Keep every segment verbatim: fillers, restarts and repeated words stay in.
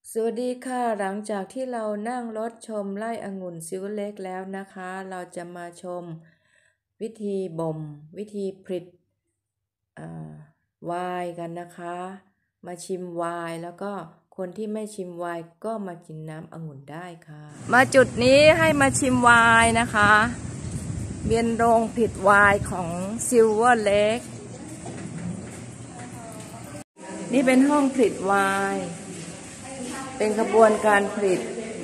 สวัสดีค่ะหลังจากที่เรานั่งรถชมไร่องุ่นซิลเล็กแล้วนะคะเราจะมาชมวิธีบ่มวิธีผลิตไวน์กันนะคะมาชิมไวน์แล้วก็คนที่ไม่ชิมไวน์ก็มากินน้ำองุ่นได้ค่ะมาจุดนี้ให้มาชิมไวน์นะคะเบียนโรงผลิตไวน์ของซิลเวอร์เล็กนี่เป็นห้องผลิตไวน์เป็นกระบวนการผลิต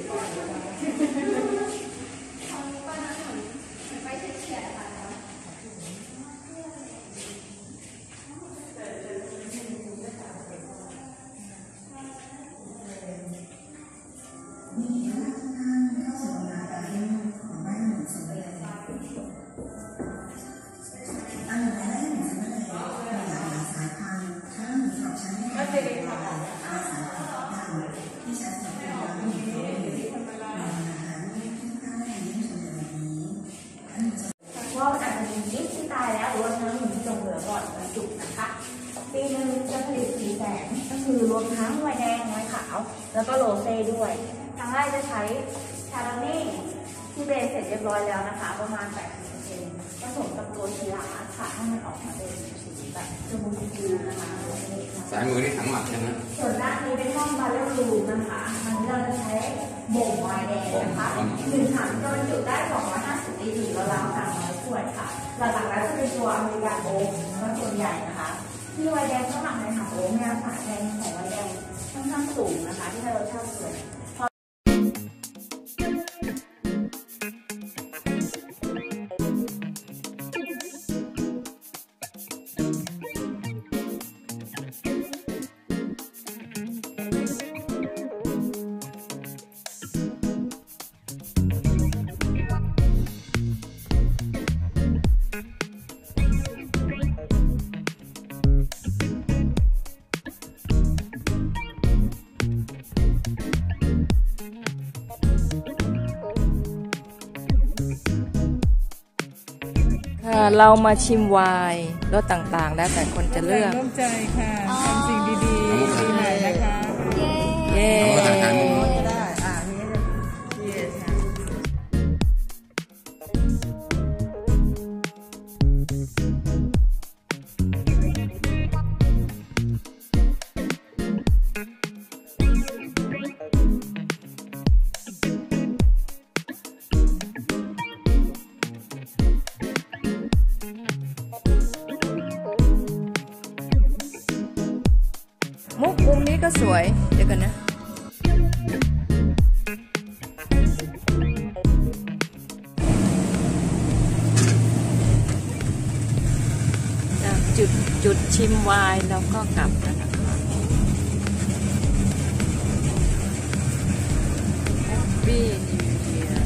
ว่าอาจจะมียิปที่ตายแล้วหรือว่าน้ำหนุนที่ลงเหลือก่อนบรรจุนะคะปีนึงจะผลิตสี่แสนก็คือรวมทั้งไวน์แดงไวน์ขาวแล้วก็โรเซ่ด้วยทางไร่จะใช้ชาโรเน่ที่เบสเสร็จเรียบร้อยแล้วนะคะประมาณ แปดสิบเปอร์เซ็นต์ ผสมกับตัวชีลาค่ะให้มันออกมาเป็นสีแบบชมพูฟูนะคะสายมือนี่ถังหมักใช่ไหมส่วนด้านนี้เป็นห้องบาร์เรลรูมนะคะมันเราจะใช้บ่มไวน์แดงนะคะหนึ่งถังจะบรรจุได้สองร้อยห้าสิบลิตรแล้วเราสามร้อยขวดค่ะหลักๆแล้วจะเป็นตัวอเมริกันโอ๊กก็ส่วนใหญ่นะคะที่ไวน์แดงก็หมักในถังโอ๊กเนี่ยสารแดงของไวน์แดงค่อนข้างสูงนะคะที่ให้รสชาติสวยเรามาชิมไวน์รสต่างๆแล้วแต่คนจะเลือกร่วมใจค่ะทำสิ่งดีๆปีใหม่นะคะเย้ได้อ่านี้เย้ค่ะมุกมุมนี้ก็สวยเดี๋ยวกันนะจากจุดจุดชิมไวน์เราก็กลับแล้วนะคะแฮปปี้นิวเยียร์